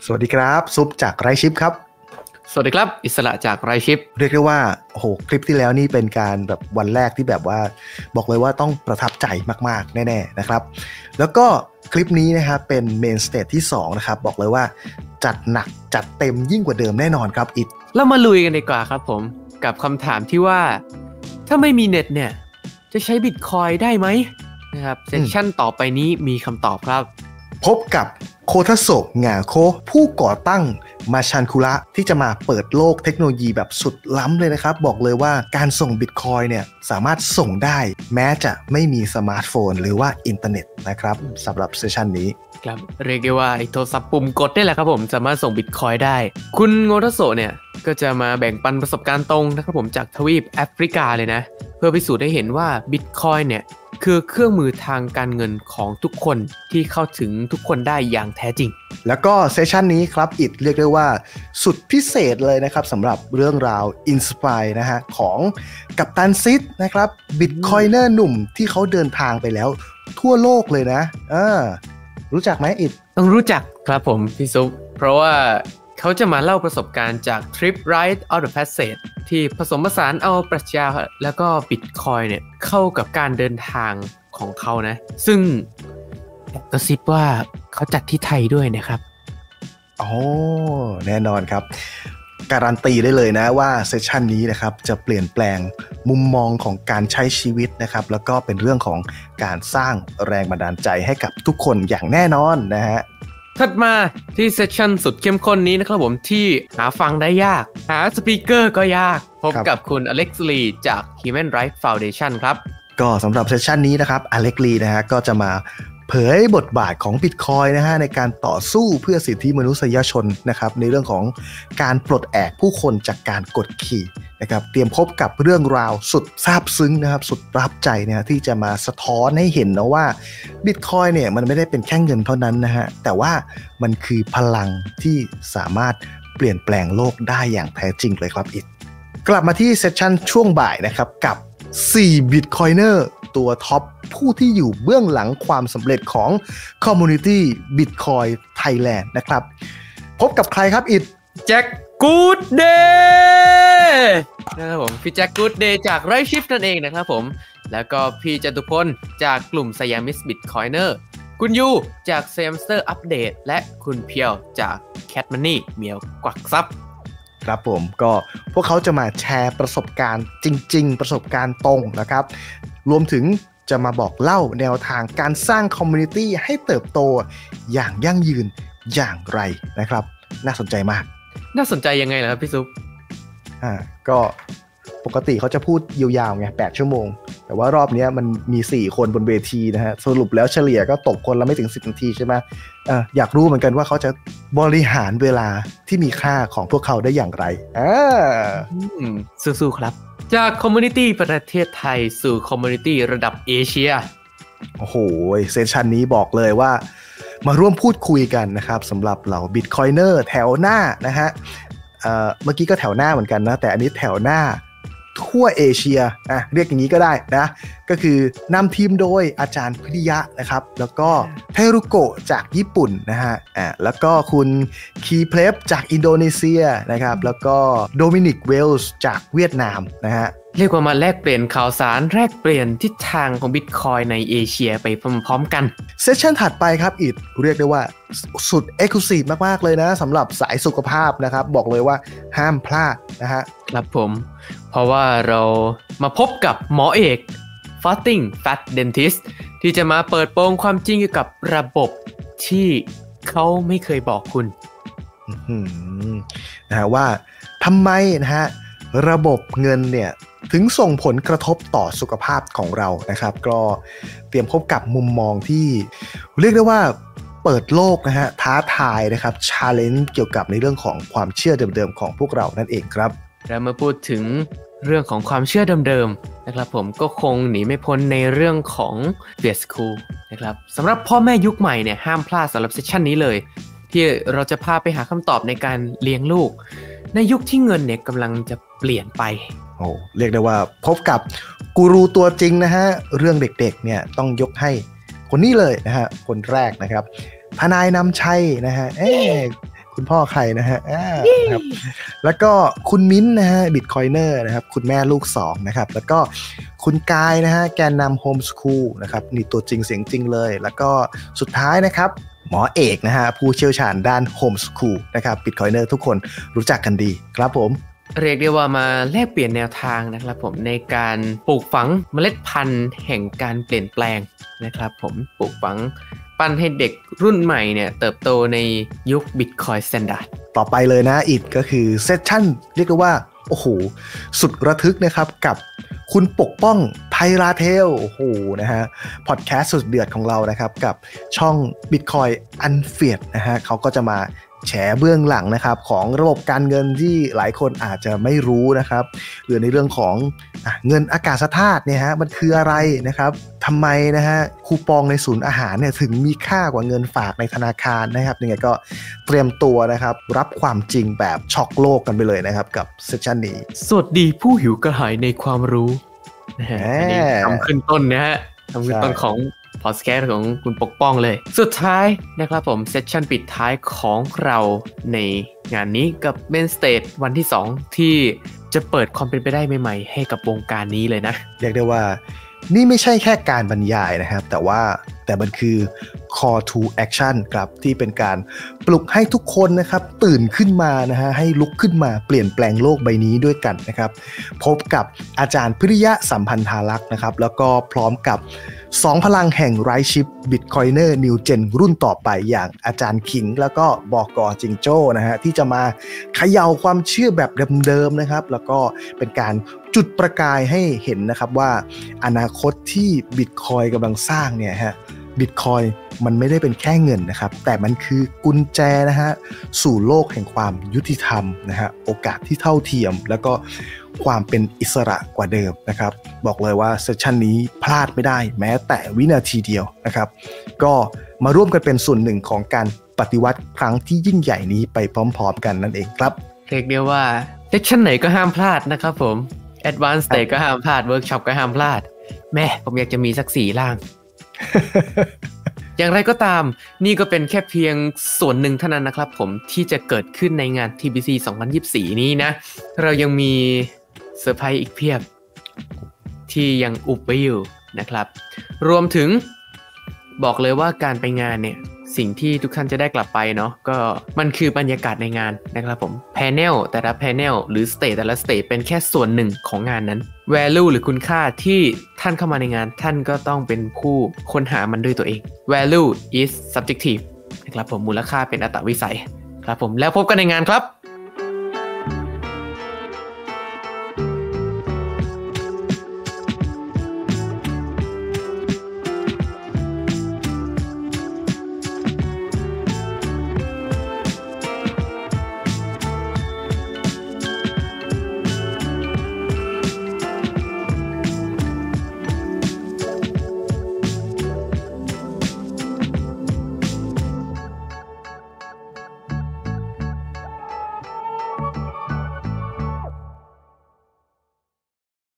สวัสดีครับซุปจากไรชิปครับสวัสดีครับอิสระจากไรชิปเรียกได้ว่าโอ้โหคลิปที่แล้วนี่เป็นการแบบวันแรกที่แบบว่าบอกเลยว่าต้องประทับใจมากๆแน่ๆนะครับแล้วก็คลิปนี้นะครับเป็นเมนสเตจที่2นะครับบอกเลยว่าจัดหนักจัดเต็มยิ่งกว่าเดิมแน่นอนครับอิดเรามาลุยกันดีกว่าครับผมกับคำถามที่ว่าถ้าไม่มีเน็ตเนี่ยจะใช้บิตคอยได้ไหมนะครับเซสชั่นต่อไปนี้มีคำตอบครับพบกับโคทาโซะหง่าโคผู้ก่อตั้งมาชันคุระที่จะมาเปิดโลกเทคโนโลยีแบบสุดล้ำเลยนะครับบอกเลยว่าการส่งบิตคอยเนี่ยสามารถส่งได้แม้จะไม่มีสมาร์ทโฟนหรือว่าอินเทอร์เน็ตนะครับสำหรับเซสชันนี้ครับเรียกได้ว่าไอ้โทรศัพท์ปุ่มกดได้แหละครับผมสามารถส่งบิตคอยได้คุณโงทาโซะเนี่ยก็จะมาแบ่งปันประสบการณ์ตรงนะครับผมจากทวีปแอฟริกาเลยนะเพื่อพิสูจน์ให้เห็นว่าบิตคอยเนี่ยคือเครื่องมือทางการเงินของทุกคนที่เข้าถึงทุกคนได้อย่างแท้จริงแล้วก็เซสชันนี้ครับอิดเรียกได้ว่าสุดพิเศษเลยนะครับสำหรับเรื่องราวอินสไปร์นะฮะของกัปตันซิดนะครับบิตคอยเนอร์หนุ่มที่เขาเดินทางไปแล้วทั่วโลกเลยนะรู้จักไหมอิดต้องรู้จักครับผมพี่ซุปเพราะว่าเขาจะมาเล่าประสบการณ์จากทริป Rite of the Passage ที่ผสมผสานเอาปรัชญาแล้วก็บิตคอยเนี่ยเข้ากับการเดินทางของเขานะซึ่งกระซิบว่าเขาจัดที่ไทยด้วยนะครับโอ้แน่นอนครับการันตีได้เลยนะว่าเซสชันนี้นะครับจะเปลี่ยนแปลงมุมมองของการใช้ชีวิตนะครับแล้วก็เป็นเรื่องของการสร้างแรงบันดาลใจให้กับทุกคนอย่างแน่นอนนะฮะถัดมาที่เซสชั่นสุดเข้มข้นนี้นะครับผมที่หาฟังได้ยากหาสปีกเกอร์ก็ยากพบกับคุณอเล็กซ์ลีจาก Human Rights Foundation ครับก็สำหรับเซสชันนี้นะครับอเล็กซ์ลีนะฮะก็จะมาเผยบทบาทของ Bitcoin นะฮะในการต่อสู้เพื่อสิทธิมนุษยชนนะครับในเรื่องของการปลดแอกผู้คนจากการกดขี่นะครับเตรียมพบกับเรื่องราวสุดซาบซึ้งนะครับสุดประทับใจนะที่จะมาสะท้อนให้เห็นนะว่า Bitcoin เนี่ยมันไม่ได้เป็นแค่เงินเท่านั้นนะฮะแต่ว่ามันคือพลังที่สามารถเปลี่ยนแปลงโลกได้อย่างแท้จริงเลยครับอิดกลับมาที่เซสชั่นช่วงบ่ายนะครับกับ4 Bitcoiner ตัวท็อปผู้ที่อยู่เบื้องหลังความสำเร็จของ Community Bitcoin Thailand นะครับพบกับใครครับอิดแจ็คกู๊ดเดย์นะครับผมพี่แจ็คกู๊ดเดย์จากไรชิฟนั่นเองนะครับผมแล้วก็พี่จตุพลจากกลุ่มสยามิสบิตคอยเนอร์คุณยูจากเซมสเตอร์อัปเดตและคุณเพียวจากแคทมันนี่เมียวกวักซับครับผมก็พวกเขาจะมาแชร์ประสบการณ์จริงๆประสบการณ์ตรงนะครับรวมถึงจะมาบอกเล่าแนวทางการสร้างคอมมูนิตี้ให้เติบโตอย่างยั่งยืนอย่างไรนะครับน่าสนใจมากน่าสนใจยังไงล่ะครับพี่ซุปก็ปกติเขาจะพูดยาวๆไง8 ชั่วโมงแต่ว่ารอบนี้มันมี4คนบนเวทีนะฮะสรุปแล้วเฉลี่ยก็ตกคนละไม่ถึง10 นาทีใช่ไหมอยากรู้เหมือนกันว่าเขาจะบริหารเวลาที่มีค่าของพวกเขาได้อย่างไรสู้ๆครับจากคอมมูนิตี้ประเทศไทยสู่คอมมูนิตี้ระดับเอเชียโอ้โหเซสชันนี้บอกเลยว่ามาร่วมพูดคุยกันนะครับสำหรับเหล่าบิตคอยเนอร์แถวหน้านะฮะเมื่อกี้ก็แถวหน้าเหมือนกันนะแต่อันนี้แถวหน้าทั่วเอเชียเรียกอย่างนี้ก็ได้นะก็คือนำทีมโดยอาจารย์พิริยะนะครับแล้วก็เทรุโกะจากญี่ปุ่นนะฮะแล้วก็คุณคีเพลฟจากอินโดนีเซียนะครับแล้วก็โดมินิกเวลส์จากเวียดนามนะฮะเรียกว่ามาแลกเปลี่ยนข่าวสารแลกเปลี่ยนทิศทางของ Bitcoin ในเอเชียไปพร้อมๆกันเซสชั่นถัดไปครับอิดเรียกได้ว่าสุด Exclusive มากๆเลยนะสำหรับสายสุขภาพนะครับบอกเลยว่าห้ามพลาดนะฮะครับผมเพราะว่าเรามาพบกับหมอเอก Fasting Fat Dentist ที่จะมาเปิดโปงความจริงเกี่ยวกับระบบที่เขาไม่เคยบอกคุณนะฮะว่าทำไมนะฮะระบบเงินเนี่ยถึงส่งผลกระทบต่อสุขภาพของเรานะครับก็เตรียมพบกับมุมมองที่เรียกได้ว่าเปิดโลกนะฮะท้าทายนะครับ challenge เกี่ยวกับในเรื่องของความเชื่อเดิมๆของพวกเรานั่นเองครับแล้วมาพูดถึงเรื่องของความเชื่อเดิมๆนะครับผมก็คงหนีไม่พ้นในเรื่องของเบียร์สคูลนะครับสำหรับพ่อแม่ยุคใหม่เนี่ยห้ามพลาดสำหรับเซสชันนี้เลยที่เราจะพาไปหาคำตอบในการเลี้ยงลูกในยุคที่เงินเนี่ยกำลังจะเปลี่ยนไปเรียกได้ว่าพบกับกูรูตัวจริงนะฮะเรื่องเด็กๆเนี่ยต้องยกให้คนนี้เลยนะฮะคนแรกนะครับทนายนำชัยนะฮะคุณพ่อใครนะฮะครับแล้วก็คุณมิ้นนะฮะบิตคอยเนอร์นะครับคุณแม่ลูก2นะครับแล้วก็คุณกายนะฮะแกนนำโฮมสคูลนะครับนี่ตัวจริงเสียงจริงเลยแล้วก็สุดท้ายนะครับหมอเอกนะฮะผู้เชี่ยวชาญด้านโฮมสคูลนะครับบิตคอยเนอร์ทุกคนรู้จักกันดีครับผมเรียกได้ว่ามาแลกเปลี่ยนแนวทางนะครับผมในการปลูกฝังเมล็ดพันธุ์แห่งการเปลี่ยนแปลงนะครับผมปลูกฝังปั้นให้เด็กรุ่นใหม่เนี่ยเติบโตในยุค Bitcoin Standard ต่อไปเลยนะอิดก็คือเซสชั่นเรียกได้ว่าโอ้โหสุดระทึกนะครับกับคุณปกป้องไพราเทลโอ้โหนะฮะพอดแคสต์สุดเดือดของเรานะครับกับช่อง Bitcoin Unfeared นะฮะเขาก็จะมาแฉเบื้องหลังนะครับของระบบการเงินที่หลายคนอาจจะไม่รู้นะครับหรือในเรื่องของเงินอากาศธาตุเนี่ยฮะมันคืออะไรนะครับทำไมนะฮะคูปองในศูนย์อาหารเนี่ยถึงมีค่ากว่าเงินฝากในธนาคารนะครับยังไงก็เตรียมตัวนะครับรับความจริงแบบช็อกโลกกันไปเลยนะครับกับเซสชันนี้สวัสดีผู้หิวกระหายในความรู้นะฮะอันนี้ทำขึ้นต้นนะฮะทำขึ้นต้นของพอดแคสต์ของคุณปกป้องเลยสุดท้ายนะครับผมเซสชั่นปิดท้ายของเราในงานนี้กับเมนสเตจวันที่2ที่จะเปิดความเป็นไปได้ใหม่ๆให้กับวงการนี้เลยนะเรียกได้ว่านี่ไม่ใช่แค่การบรรยายนะครับแต่มันคือ call to action ครับที่เป็นการปลุกให้ทุกคนนะครับตื่นขึ้นมานะฮะให้ลุกขึ้นมาเปลี่ยนแปลงโลกใบนี้ด้วยกันนะครับพบกับอาจารย์พิริยะสัมพันธาลักษณ์นะครับแล้วก็พร้อมกับ2พลังแห่งไรชิปบิตคอยเนอร์นิวเจนรุ่นต่อไปอย่างอาจารย์ขิงแล้วก็บอกกจิงโจ้นะฮะที่จะมาเขย่าความเชื่อแบบเดิมๆนะครับแล้วก็เป็นการจุดประกายให้เห็นนะครับว่าอนาคตที่บิตคอยกำลังสร้างเนี่ยฮะบิตคอยมันไม่ได้เป็นแค่เงินนะครับแต่มันคือกุญแจนะฮะสู่โลกแห่งความยุติธรรมนะฮะโอกาสที่เท่าเทียมแล้วก็ความเป็นอิสระกว่าเดิมนะครับบอกเลยว่าเซสชันนี้พลาดไม่ได้แม้แต่วินาทีเดียวนะครับก็มาร่วมกันเป็นส่วนหนึ่งของการปฏิวัติครั้งที่ยิ่งใหญ่นี้ไปพร้อมๆกันนั่นเองครับเรียกได้ว่าเซสชันไหนก็ห้ามพลาดนะครับผม Advanced Stage ก็ห้ามพลาด Workshop ก็ห้ามพลาดแม่ผมอยากจะมีสัก4ร่าง อย่างไรก็ตามนี่ก็เป็นแค่เพียงส่วนหนึ่งเท่านั้นนะครับผมที่จะเกิดขึ้นในงาน TBC 2024 นี้นะเรายังมีเซอร์ไพรส์อีกเพียบที่ยังอุบไว้อยู่นะครับรวมถึงบอกเลยว่าการไปงานเนี่ยสิ่งที่ทุกท่านจะได้กลับไปเนาะก็มันคือบรรยากาศในงานนะครับผมแพนเนลแต่ละแพนเนลหรือสเตจแต่ละสเตจเป็นแค่ส่วนหนึ่งของงานนั้น value หรือคุณค่าที่ท่านเข้ามาในงานท่านก็ต้องเป็นผู้ค้นหามันด้วยตัวเอง value is subjective นะครับผมมูลค่าเป็นอัตวิสัยครับผมแล้วพบกันในงานครับ